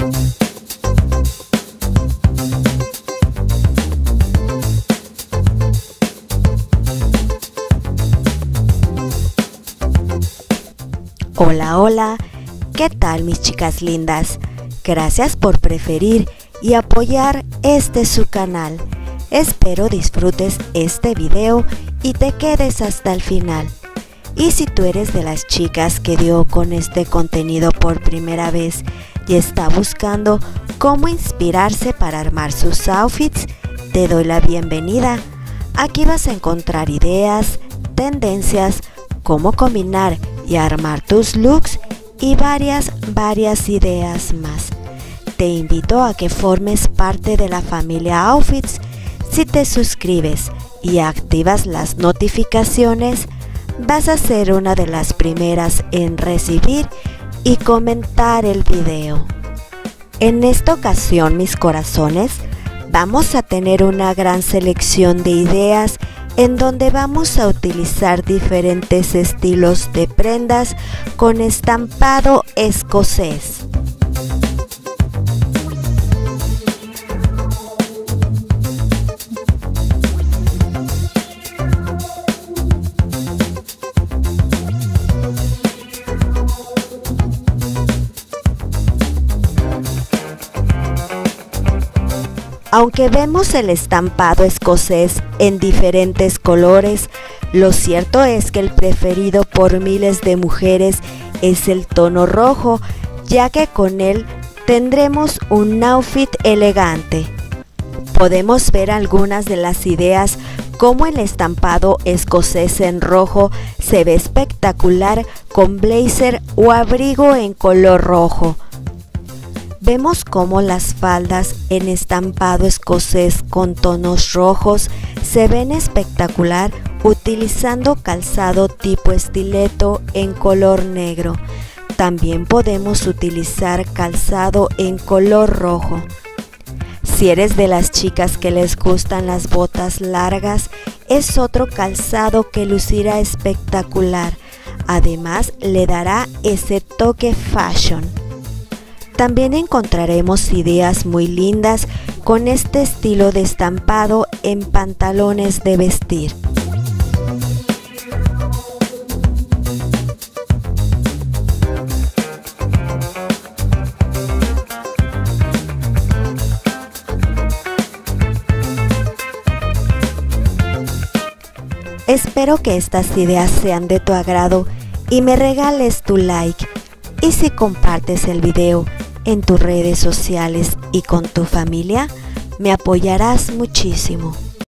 Hola, hola, ¿qué tal mis chicas lindas? Gracias por preferir y apoyar su canal. Espero disfrutes este video y te quedes hasta el final. Y si tú eres de las chicas que dio con este contenido por primera vez y está buscando cómo inspirarse para armar sus outfits, te doy la bienvenida. Aquí vas a encontrar ideas, tendencias, cómo combinar y armar tus looks y varias ideas más. Te invito a que formes parte de la familia Outfits. Si te suscribes y activas las notificaciones, vas a ser una de las primeras en recibir y comentar el video. En esta ocasión, mis corazones, vamos a tener una gran selección de ideas en donde vamos a utilizar diferentes estilos de prendas con estampado escocés. Aunque vemos el estampado escocés en diferentes colores, lo cierto es que el preferido por miles de mujeres es el tono rojo, ya que con él tendremos un outfit elegante. Podemos ver algunas de las ideas como el estampado escocés en rojo se ve espectacular con blazer o abrigo en color rojo. Vemos cómo las faldas en estampado escocés con tonos rojos se ven espectacular utilizando calzado tipo estileto en color negro. También podemos utilizar calzado en color rojo. Si eres de las chicas que les gustan las botas largas, es otro calzado que lucirá espectacular. Además, le dará ese toque fashion. También encontraremos ideas muy lindas con este estilo de estampado en pantalones de vestir. Espero que estas ideas sean de tu agrado y me regales tu like. Y si compartes el video en tus redes sociales y con tu familia, me apoyarás muchísimo.